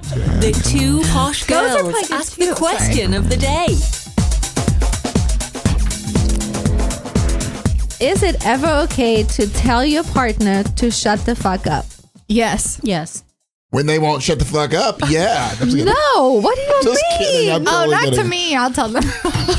The two posh Those are girls places ask too, the question of the day. Is it ever okay to tell your partner to shut the fuck up? Yes. Yes. When they won't shut the fuck up, yeah. No, what do you Just mean? kidding. I'm Oh, totally not to kidding. me. I'll tell them.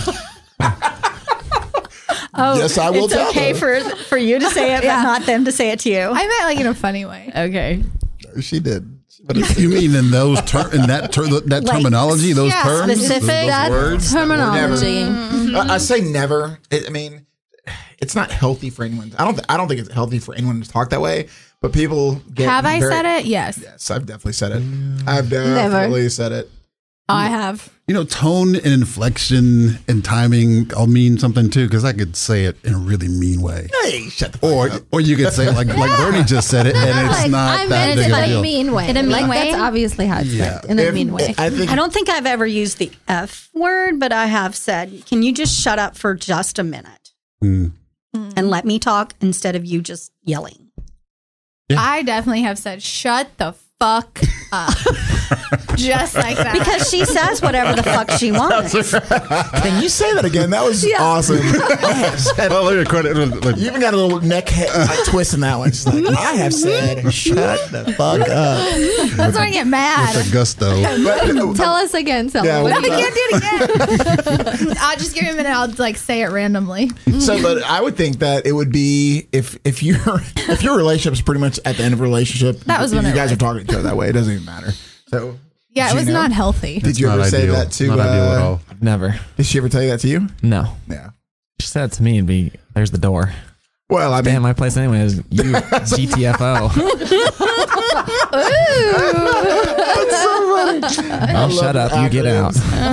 Yes, I will It's tell okay them. for you to say it, but not them to say it to you. I meant like in a funny way. Okay. She did. But You mean in those that terminology, those yeah, terms, specific. those That words? terminology. I say never. I mean, it's not healthy for anyone. I don't think it's healthy for anyone to talk that way. But people get. Have I said it? Yes. Yes, I've definitely said it. I've definitely said it. I have. You know, tone and inflection and timing all mean something too, because I could say it in a really mean way. Hey, shut the fuck up. Or you could say it like Bernie just said it, and it's not I that meant big it of a in a deal. mean way. In a mean like, way? That's obviously how it's Yeah. said, in a mean way. I think I don't think I've ever used the F word, but I have said, can you just shut up for just a minute and let me talk instead of you just yelling? I definitely have said, shut the fuck up. Just like that. Because she says whatever the fuck she wants. Can you say that again? That was awesome. I have said, Well, look at credit. you even got a little neck twist in that one. She's like, I have said, shut the fuck up. that's when I get mad. With a gusto. Tell us again, Selma. Yeah, What I do you- can't do it again. I'll just give you a minute. I'll like say it randomly. So, but I would think that it would be if your relationship is pretty much at the end of a relationship. That was you when it guys was. are talking to each other that way. It doesn't even matter. So Yeah, it was Gino, not healthy. Did you Not ever say ideal. that to? Not ideal at all. Never. Did she ever tell you that to you? No. Yeah. She said it to me and be there's the door. Well, I Stay mean, in my place anyway. Is you GTFO. I'll shut up. You get out.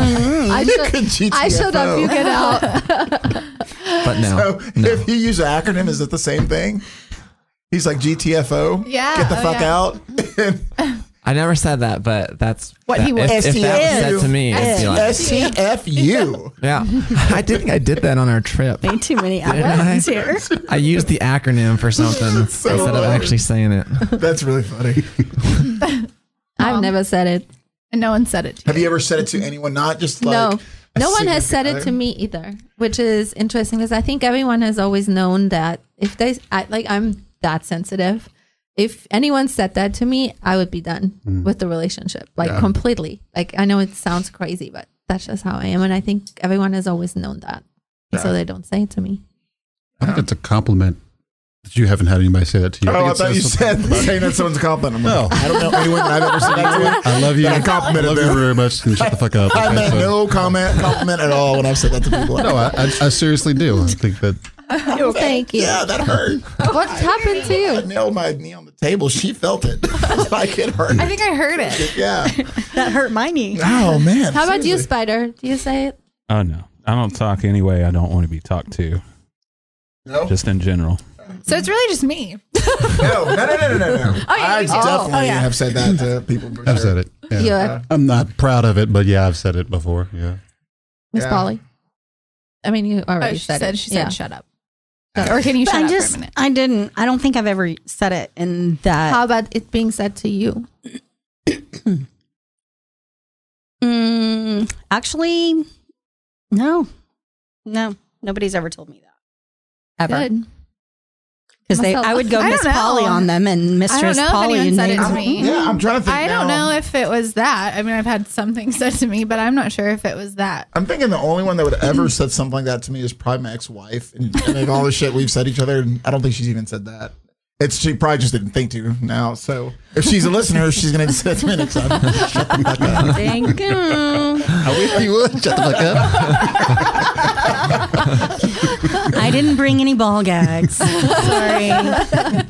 I shut up, you get out. But no. So no. if you use an acronym, is it the same thing? He's like GTFO. Yeah, Get the oh, fuck yeah. out. I never said that, but that's What that, he was- if that was said to me, it'd be like, STFU. yeah. I think I did that on our trip. Way too many acronyms here. I used the acronym for something instead of actually saying it. That's really funny. I've never said it. And no one said it to Have you ever said it to anyone? Not just like No one has significant said it other? to me either, which is interesting because I think everyone has always known that if I'm that sensitive. If anyone said that to me, I would be done with the relationship, like completely. Like I know it sounds crazy, but that's just how I am, and I think everyone has always known that, so they don't say it to me. I think it's a compliment that you haven't had anybody say that to you. Oh, I think thought you it says something said about- saying that someone's a compliment. I'm like, No. I don't know anyone that I've ever said that to. I love you. That I complimented I love you them. very much. And shut the fuck up. I Okay, meant so- no compliment at all when I've said that to people. No, I seriously do. I think that Thank you. Yeah, that hurt. What happened to I you? nailed my knee on the table. She felt it. Like it hurt. I think I heard it. Yeah. That hurt my knee. Oh man. How about you, seriously. Spider? Do you say it? Oh no, I don't talk anyway. I don't want to be talked to, No. just in general. So it's really just me. No. I you do. definitely have said that to people. For I've sure. said it. Yeah. Yeah. I'm not proud of it, but yeah, I've said it before. Yeah. Miss Yeah. Polly? I mean, you already She said it. she Yeah. said, shut up. Or can you But shut up for a minute? I don't think I've ever said it in that. How about it being said to you? Actually, no. Nobody's ever told me that. Ever. Good. Because Myself. I would go I don't Miss know. Polly on them and I don't Mistress know if Polly. anyone And said it to they- me. Yeah, I'm trying to think. I don't now. know if it was that. I mean, I've had something said to me, but I'm not sure if it was that. I'm thinking the only one that would ever said something like that to me is probably my ex-wife, and like all the shit we've said each other. And I don't think she's even said that. She probably just didn't think to now. So if she's a listener, she's gonna say it to me next time. Shut the fuck up. Thank you. I wish you would. Shut the fuck up. I didn't bring any ball gags. Sorry.